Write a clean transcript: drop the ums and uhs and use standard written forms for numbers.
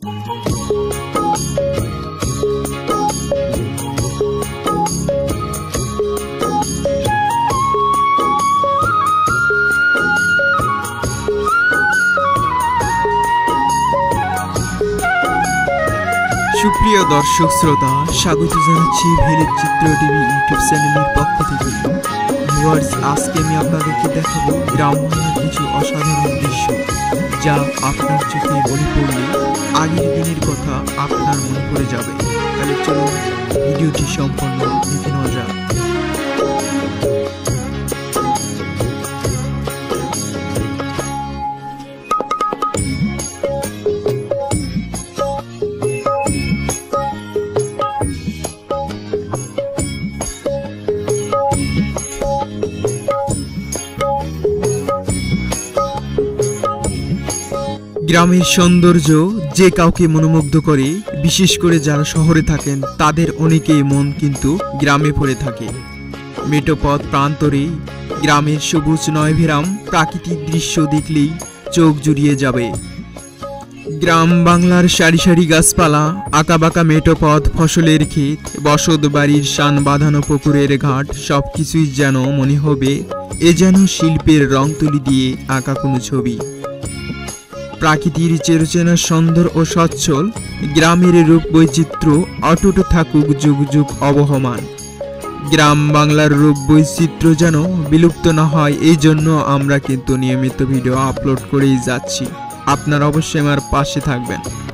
সুপ্রিয় দর্শক শ্রোতা, স্বাগত জানাচ্ছি ভিলেজ চিত্র টিভি ইউটিউব চ্যানেলের পক্ষ থেকে। ভিউয়ার্স, আজকে আমি আপনাদেরকে দেখাবো গ্রাম বাংলার কিছু অসাধারণ দৃশ্য, যা আপনার চোখে মনে পড়লে আগের দিনের কথা আপনার মনে পড়ে যাবে। তাহলে চলুন ভিডিওটি সম্পূর্ণ দেখে নেওয়া যাক। গ্রামের সৌন্দর্য যে কাউকে মনোমুগ্ধ করে, বিশেষ করে যারা শহরে থাকেন তাদের অনেকেই মন কিন্তু গ্রামে পড়ে থাকে। মেটোপথ প্রান্তরে গ্রামের সবুজ নয়ভেরাম প্রাকৃতিক দৃশ্য দেখলেই চোখ জুড়িয়ে যাবে। গ্রাম বাংলার সারি সারি গাছপালা, আঁকাবাঁকা মেটোপথ, ফসলের ক্ষেত, বসত বাড়ির শান বাঁধানো পুকুরের ঘাট, সবকিছুই যেন মনে হবে এ যেন শিল্পের রং তুলি দিয়ে আঁকা কোনো ছবি। প্রাকৃতির চেরচেনা সুন্দর ও সচ্ছল গ্রামের রূপ বৈচিত্র্য অটুট থাকুক যুগ যুগ অবহমান। গ্রাম বাংলার রূপ বৈচিত্র্য যেন বিলুপ্ত না হয়, এই জন্য আমরা কিন্তু নিয়মিত ভিডিও আপলোড করেই যাচ্ছি। আপনারা অবশ্যই আমার পাশে থাকবেন।